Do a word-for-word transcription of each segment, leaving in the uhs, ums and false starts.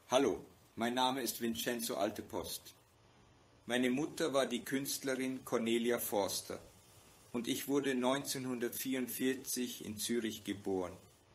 Hallo, mein Name ist Vincenzo Altepost. Meine Mutter war die Künstlerin Cornelia Forster und ich wurde neunzehnhundertvierundvierzig in Zürich geboren.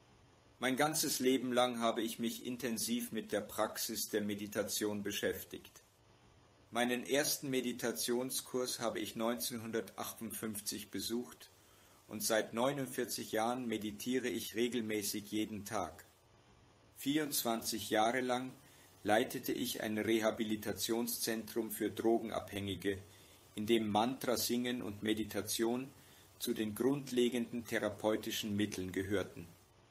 Mein ganzes Leben lang habe ich mich intensiv mit der Praxis der Meditation beschäftigt. Meinen ersten Meditationskurs habe ich neunzehnhundertachtundfünfzig besucht und seit neunundvierzig Jahren meditiere ich regelmäßig jeden Tag. vierundzwanzig Jahre lang leitete ich ein Rehabilitationszentrum für Drogenabhängige, in dem Mantra-Singen und Meditation zu den grundlegenden therapeutischen Mitteln gehörten.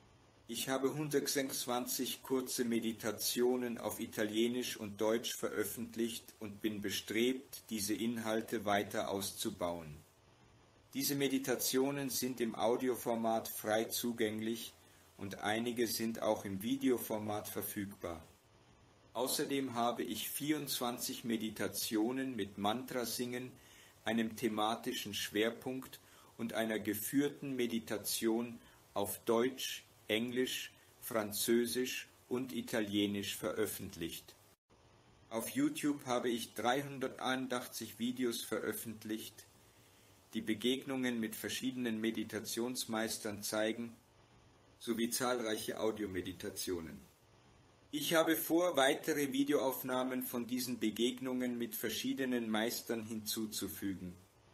Ich habe hundertsechsundzwanzig kurze Meditationen auf Italienisch und Deutsch veröffentlicht und bin bestrebt, diese Inhalte weiter auszubauen. Diese Meditationen sind im Audioformat frei zugänglich und einige sind auch im Videoformat verfügbar. Außerdem habe ich vierundzwanzig Meditationen mit Mantrasingen, einem thematischen Schwerpunkt und einer geführten Meditation auf Deutsch, Englisch, Französisch und Italienisch veröffentlicht. Auf YouTube habe ich dreihunderteinundachtzig Videos veröffentlicht, die Begegnungen mit verschiedenen Meditationsmeistern zeigen, sowie zahlreiche Audiomeditationen. Ich habe vor, weitere Videoaufnahmen von diesen Begegnungen mit verschiedenen Meistern hinzuzufügen.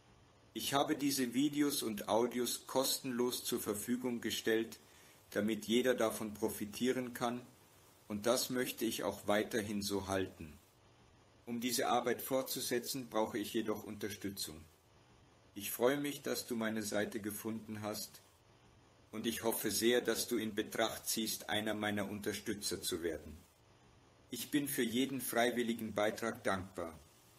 Ich habe diese Videos und Audios kostenlos zur Verfügung gestellt, damit jeder davon profitieren kann, und das möchte ich auch weiterhin so halten. Um diese Arbeit fortzusetzen, brauche ich jedoch Unterstützung. Ich freue mich, dass du meine Seite gefunden hast, und ich hoffe sehr, dass du in Betracht ziehst, einer meiner Unterstützer zu werden. Ich bin für jeden freiwilligen Beitrag dankbar.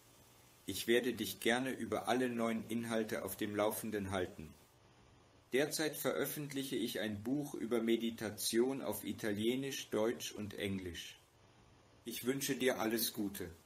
Ich werde dich gerne über alle neuen Inhalte auf dem Laufenden halten. Derzeit veröffentliche ich ein Buch über Meditation auf Italienisch, Deutsch und Englisch. Ich wünsche dir alles Gute.